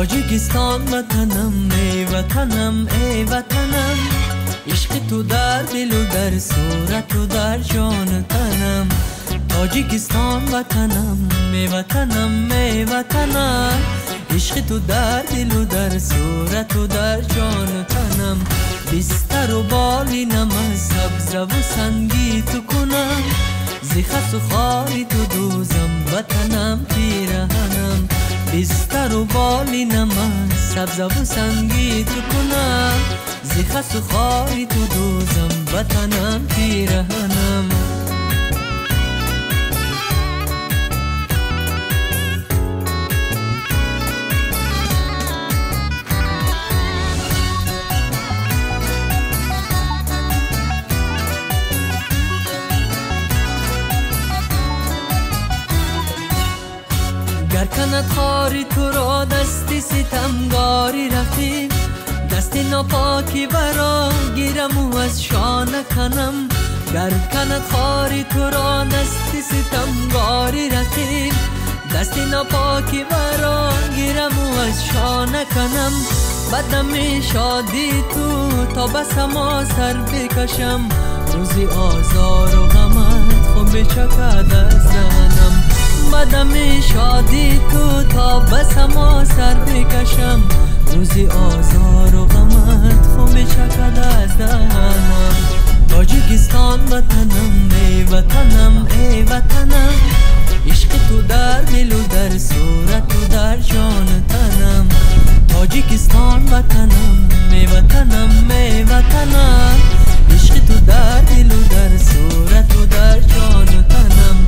تاجیکستان وطنم ای وطنم ای وطنم، عشق تو در دل و در صورت و در جان تنم. تاجیکستان وطنم ای وطنم ای وطنم، عشق تو در دل و در صورت و در جان تنم. بستر و بالینم از سبز و سنگی تو کنم، ز خس و خاری تو دوزم وطنم پیرهنم. بستر و بالینم از سبز و سنگی تو کنم، ز خس و خاری تو دوزم وطنم پیرهنم. گر کند خاری تو را دستی ستمگاری رفیق، دست ناپاکی برا گیرم و از شانه کنم. گر کند خاری تو را دستی ستمگاری رفیق، دست ناپاکی برا گیرم و از شانه کنم. بدم شادی تو تا بس ما سر بکشم، روزی آزار و غمت خون بچکد از دهنم. بدم شادی تو تا بس ما سر بکشم، روزی آزار و غمت خون بچکد از دهنم. تاجیکستان وطنم ای وطنم ای وطنم، عشق تو در دل و در صورت و در جان تنم. تاجیکستان وطنم ای وطنم ای وطنم، عشق تو در دل و در صورت و در جان تنم.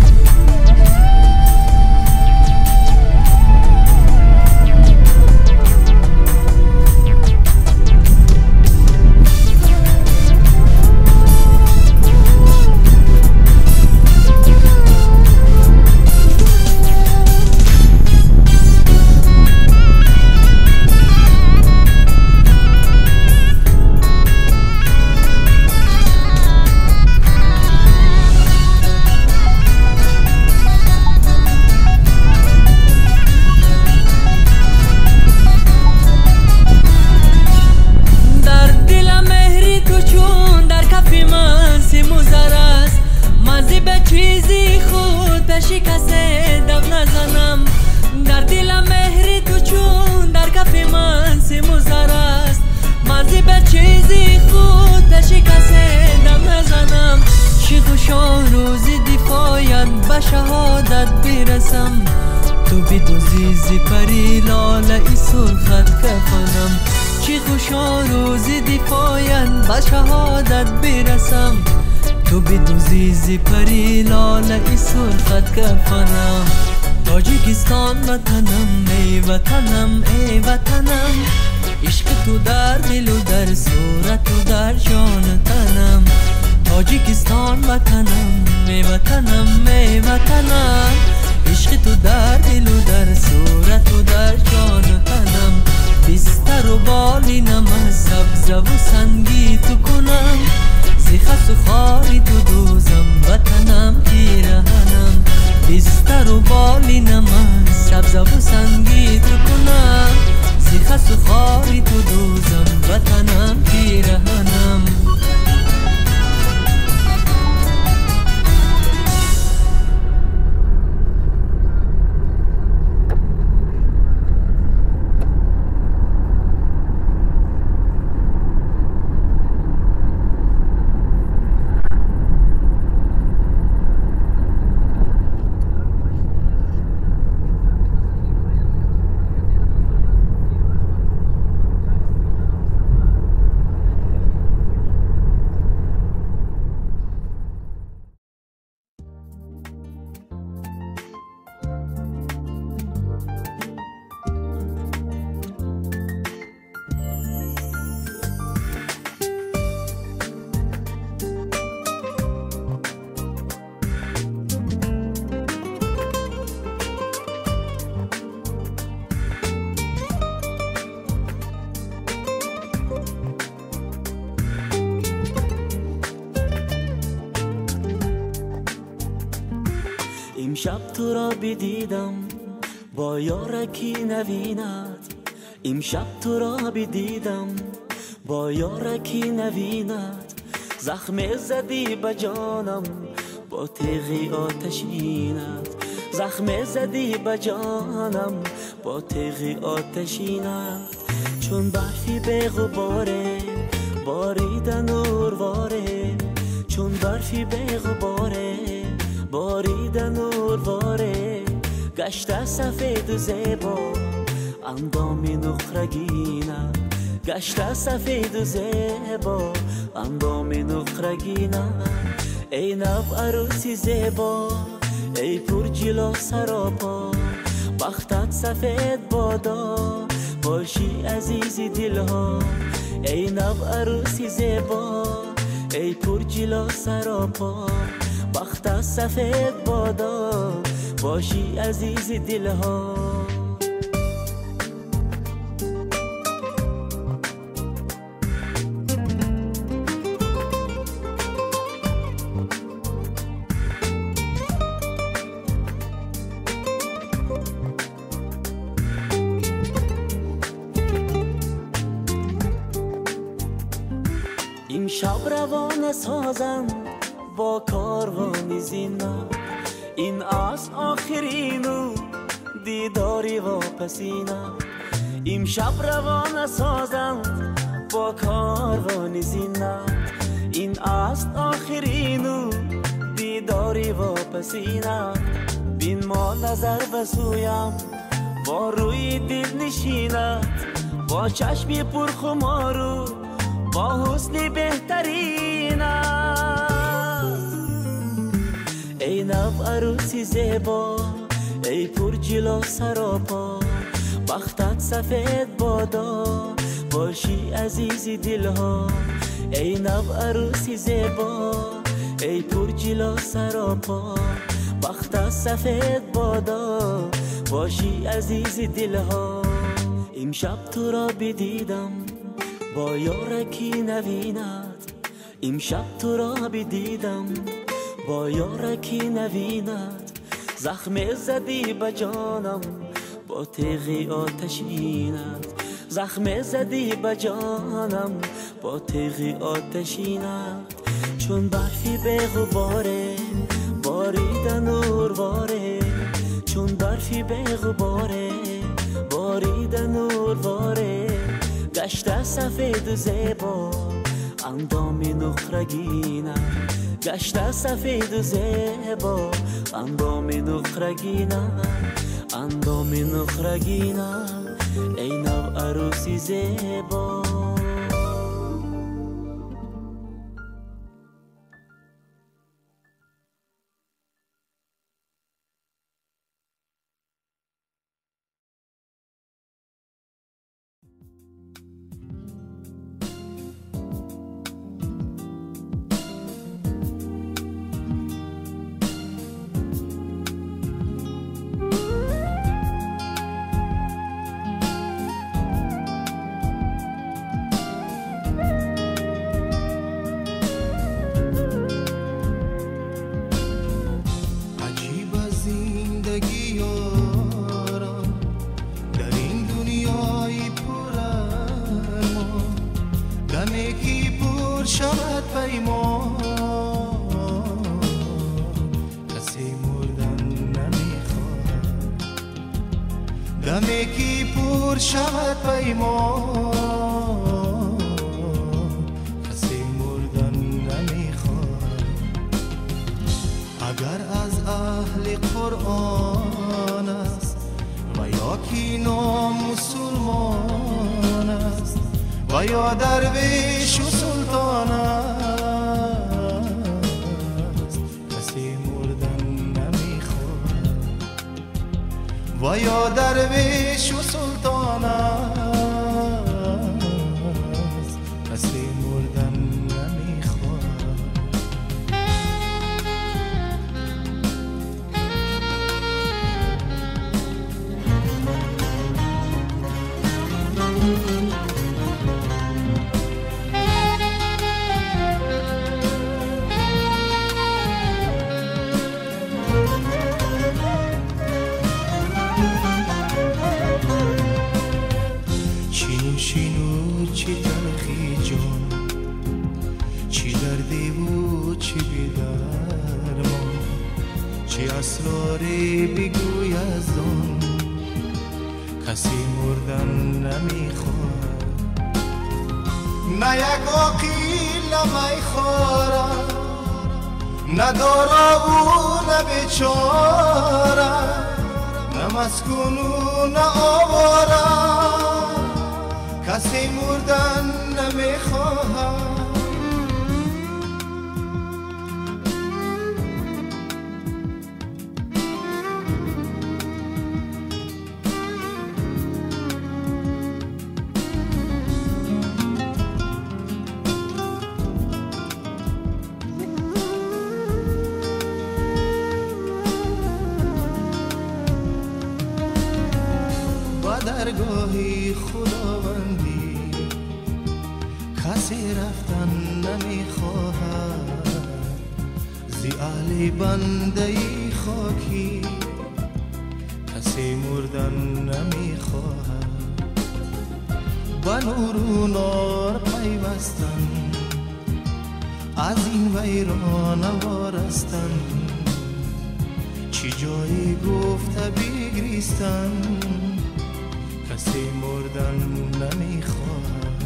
چیزی خود به شکست دم نزنم، در دل مهری تو چون در کف من سیم و زر است. من به چیزی خود به شکست دم نزنم، چی خوشا روزی دفاعیت به شهادت برسم. تو بدوزی زی پری لاله ای سرخت کفنم، چی خوشا روزی دفاعیت به شهادت برسم. تو بدوزی زی پری لاله ای سرخت کفنم. تاجیکستان وطنم ای وطنم ای وطنم، عشق تو در دل و در صورت و در جان تنم. تاجیکستان وطنم ای وطنم ای وطنم، عشق تو در دل و در صورت و در جان تنم. بستر و بالینم از سبز و سنگی تو کنم، ز خس و خاری تو دوزم وطنم پیرهنم. بستر و بالینم از سبز و سنگی تو کنم، ز خس و خاری تو دوزم وطنم پیرهنم. امشب تو را بدیدم با یارکی نوینت، امشب تو را بدیدم با یارکی نوینت، زخم زدی به جانم با تیغ آتشینت، زخم زدی به جانم با تیغ آتشینت. چون برفی به غباره باریدن نورواره، چون برفی به غباره باریدن نورواره، گشته سفید و زیبا اندام نخرگینه، گشته سفید و زیبا اندام نخرگینه. ای نو عروسی زیبا ای پر جلو سراپا، بختت سفید بادا باشی عزیزی دلها. ای نو عروسی زیبا ای پر جلو سراپا، بختت سفید بادا باشی عزیزی دلها. امشب روانه سازم با کاروان زینت، این از آخرینو دیداری واپسینه. امشب روانه سازم با کاروان زینت، این از آخرینو دیداری واپسینه. بین ما نظر بسویم با روی دل نشینت، با چشمی پرخمارو با حسنی بهترینت. ای نو عروسی زیبا ای پر جلو سراپا، بختت سفید بادا باشی عزیزی دلها. ای نو عروسی زیبا ای پر جلو سراپا، بختت سفید بادا باشی عزیزی دلها. امشب تو را بدیدم با یارکی نوینت، امشب تو را بدیدم با یارکی نوینت، زخم زدی به جانم با تیغ آتشینت، زخم زدی به جانم با تیغ آتشینت. چون برفی به غباره باریدن نورواره، چون برفی به غباره باریدن نورواره، گشته سفید و زیبا اندام نخرگینه، گشته سفید و زیبا اندام نخرگینه، اندام نخرگینه. ای نو عروسی زیبا. دمی کی پر شود پیمان، کسی مردن نمیخواد. اگر از اهل قرآن است و یا کی نامسلمان است و یا درویش و سلطان است، کسی مردن نمیخواد. و یا درویش و سلطان است، کسی مردن نمیخواد. چی اسراری بگوی از آن کسی مردن نمیخواد نه یک عاقل نمیخورد نه دارا و نه بیچاره نه مسکون و نه آواره کسی مردن نمیخواهد درگاهی خداوندی کسی رفتن نمیخواهد زی اهل بنده خاکی کسی مردن نمیخواهد با نور و نار پیوستن از این ویران وارستن چی جایی گفته بگریستن کسی مردن نمیخواهد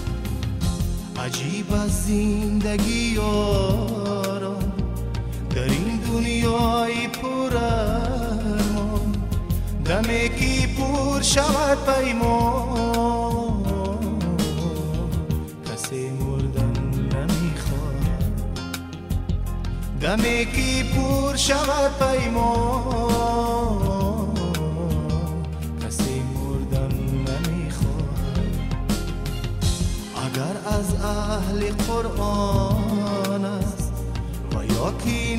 عجیب از زندگی یاران در این دنیای پر ارمان دمی که پر شود پیمان کسی مردن نمیخواهد دمی که پر شود پیمان اگر از اهل قرآن است و یا کی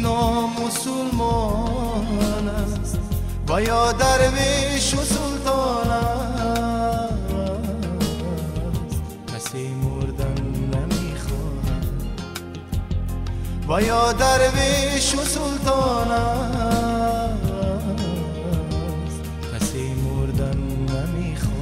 نامسلمان است و یا درویش و سلطان است کسی مردن نمیخواهد و یا درویش و سلطان است کسی مردن نمیخواهد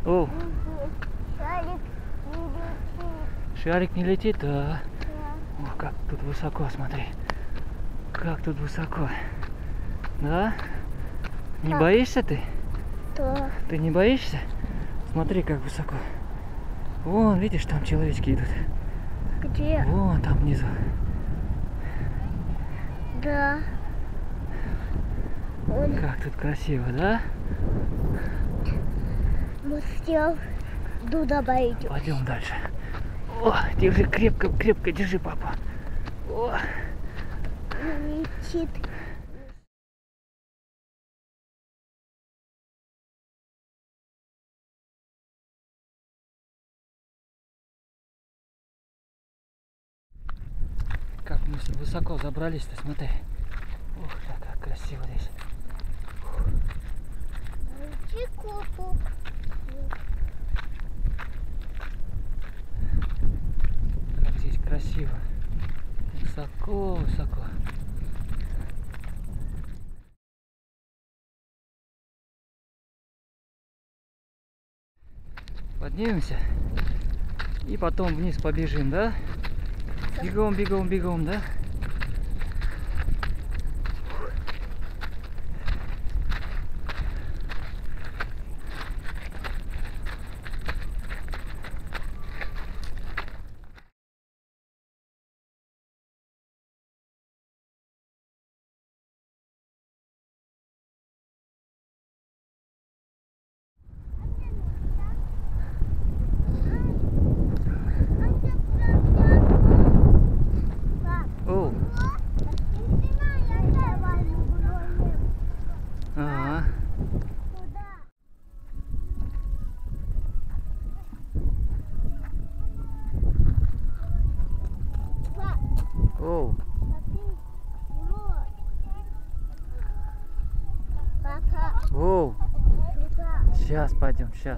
О, Шарик не летит. шарик не летит, да. О, как тут высоко, смотри. Как тут высоко. Да? Не боишься ты? Да. Ты не боишься? Смотри, как высоко. Вон, видишь, там человечки идут. Где? Вон там внизу. Да. Как тут красиво, да? Мы все туда пойдем. Пойдем дальше. О, держи крепко, крепко держи, папа. О, Летит. как мы высоко забрались-то, смотри. Ух, как красиво здесь. Найти копу. Как здесь красиво. Высоко, высоко. Поднимемся и потом вниз побежим, да? Бегом, бегом, бегом, да? Оу. Оу. Сейчас пойдем, сейчас.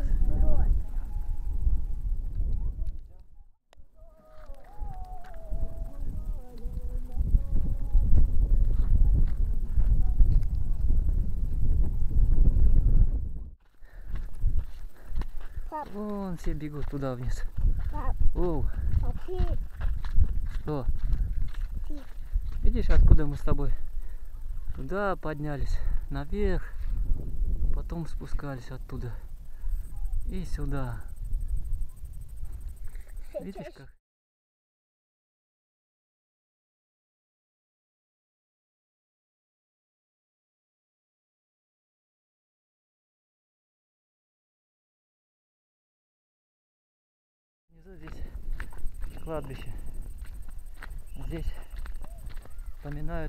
Вон все бегут туда вниз. Оу. Что? Видишь, откуда мы с тобой туда поднялись, наверх, потом спускались оттуда и сюда. Видишь как? Внизу здесь кладбище. Здесь поминают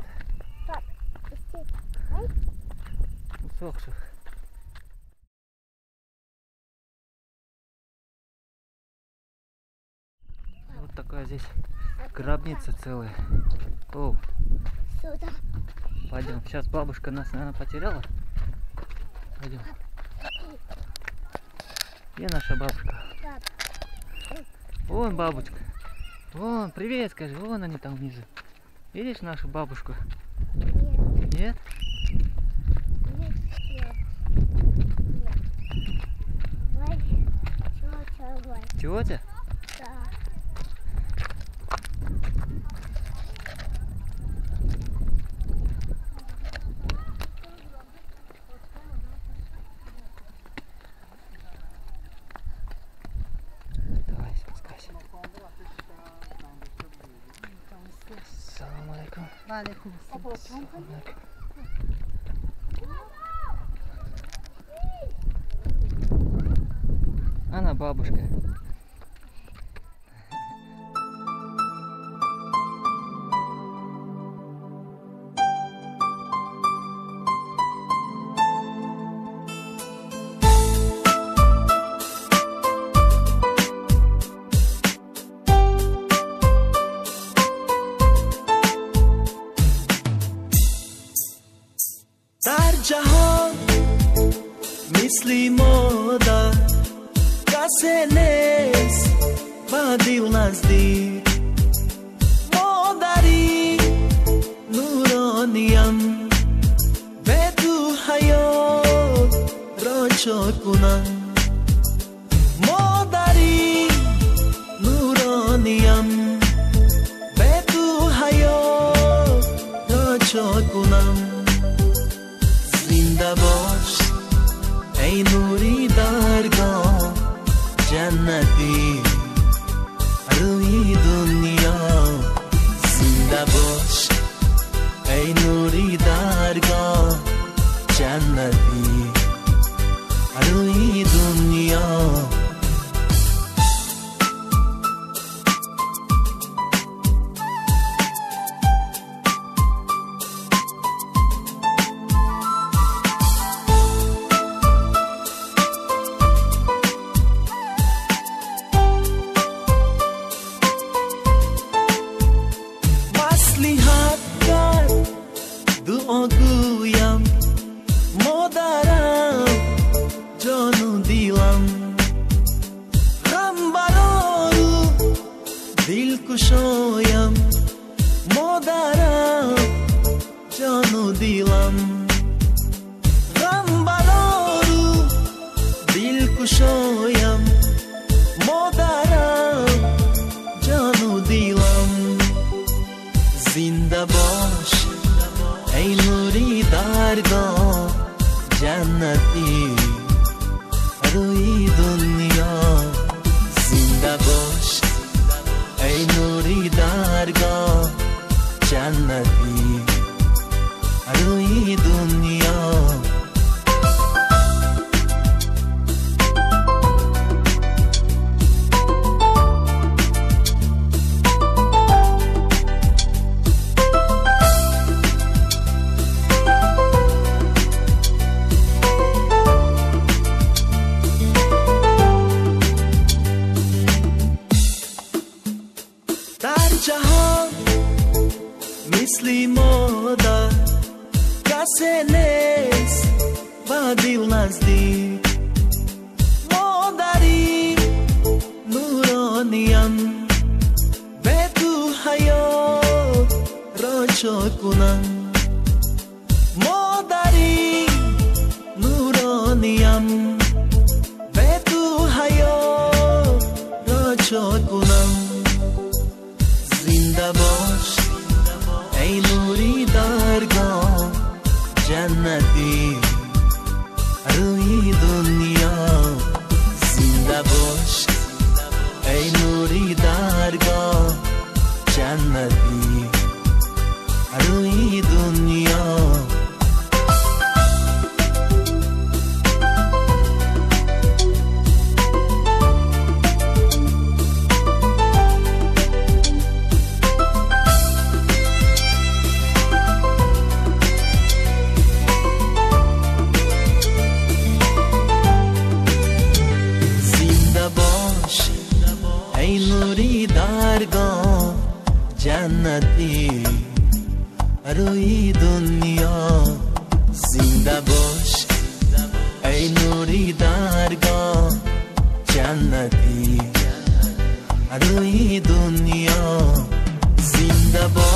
усохших. Вот такая здесь гробница целая. О, Сюда. пойдем. Сейчас бабушка нас, наверное, потеряла. Пойдем. Где наша бабушка? Вон бабушка. Вон, привет, скажи. Вон они там внизу. Видишь нашу бабушку? Нет? Тетя? Да. Давай, спускайся. Ассаламу алейкум. Ассаламу алейкум. Она бабушка. در جهان مثل مادر کسی نیست با دل نزدیک مادری نورانیم به تو حیات را چاک کنم نوری درگاه جنتی روی دنیا زنده باش ای نوری درگاه جنتی روی دنیا گویم مادرم جان و دیلم غم برارو دل کشایم مادرم جان و دیلم غم برارو دل کشایم مادرم جان و دیلم زنده باش ای نوری درگاه جنتی روی دنیا زنده باش ای نوری درگاه جنتی روی دنیا جهان مثل مادر کسی نیست با دل نزدیک مادری نورانیم به تو حیات را چا کنم مادری نورانیم به تو حیات را چا کنم زنده باش ای نوری درگاه جنتی روی دنیا زنده باش ای نوری درگاه جنتی روی دنیا ای نوری درگاه جنتی روی دنیا زنده باش ای نوری درگاه جنتی روی دنیا زنده باش